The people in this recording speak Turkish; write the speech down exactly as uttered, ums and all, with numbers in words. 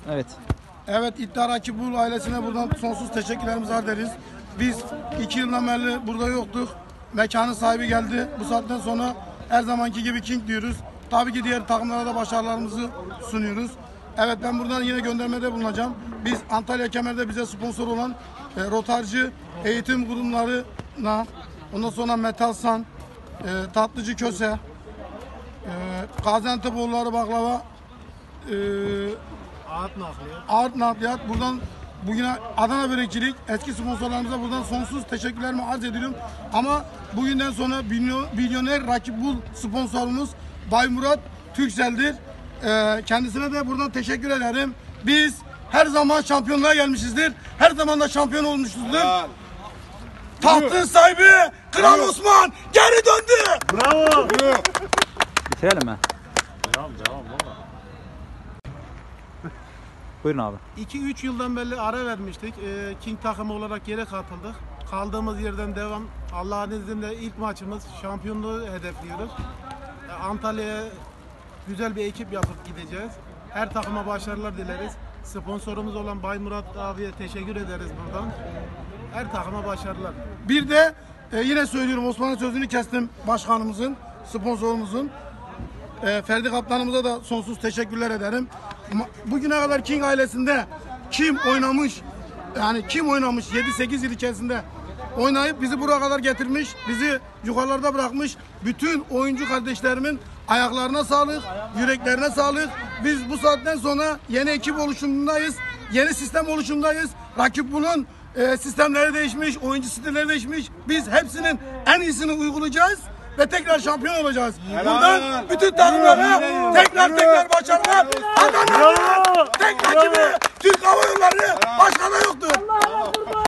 Evet. Evet, İddia Rakip Bul ailesine buradan sonsuz teşekkürlerimizi arz ederiz. Biz iki yıldan beri burada yoktuk. Mekanın sahibi geldi. Bu saatten sonra her zamanki gibi King diyoruz. Tabii ki diğer takımlara da başarılarımızı sunuyoruz. Evet, ben buradan yine göndermede bulunacağım. Biz Antalya Kemer'de bize sponsor olan e, Rotarcı eğitim kurumlarına, ondan sonra Metalsan, e, Tatlıcı Köse, e, Gaziantep'oğulları Baklava, e, Ağıt nakliyat. Ağıt Nakliyat. Buradan bugüne Adana Börekçilik eski sponsorlarımıza buradan sonsuz teşekkürlerimi arz ediyorum. Ama bugünden sonra milyoner Rakip Bul sponsorumuz Bay Murat Türksel'dir. Ee, kendisine de buradan teşekkür ederim. Biz her zaman şampiyonluğa gelmişizdir. Her zaman da şampiyon olmuşuzdur. Tahtın sahibi Kral Osman geri döndü. Bravo. Bitirelim mi? Devam devam baba. Buyurun abi. iki üç yıldan beri ara vermiştik. Ee, King takımı olarak geri katıldık. Kaldığımız yerden devam. Allah'ın izniyle ilk maçımız, şampiyonluğu hedefliyoruz. Ee, Antalya'ya güzel bir ekip yapıp gideceğiz. Her takıma başarılar dileriz. Sponsorumuz olan Bay Murat abiye teşekkür ederiz buradan. Her takıma başarılar. Bir de e, yine söylüyorum, Osman'ın sözünü kestim, başkanımızın, sponsorumuzun. E, Ferdi Kaptanımıza da sonsuz teşekkürler ederim. Ma- Bugüne kadar King ailesinde kim oynamış, yani kim oynamış yedi sekiz yıl içerisinde oynayıp bizi buraya kadar getirmiş, bizi yukarılarda bırakmış bütün oyuncu kardeşlerimin ayaklarına sağlık, yüreklerine sağlık. Biz bu saatten sonra yeni ekip oluşumundayız, yeni sistem oluşumundayız. Rakip Bul'un e, sistemleri değişmiş, oyuncu stilleri değişmiş. Biz hepsinin en iyisini uygulayacağız ve tekrar şampiyon olacağız. Buradan bütün takımlara tekrar tekrar başarılar. Adana tek rakibi Türk Hava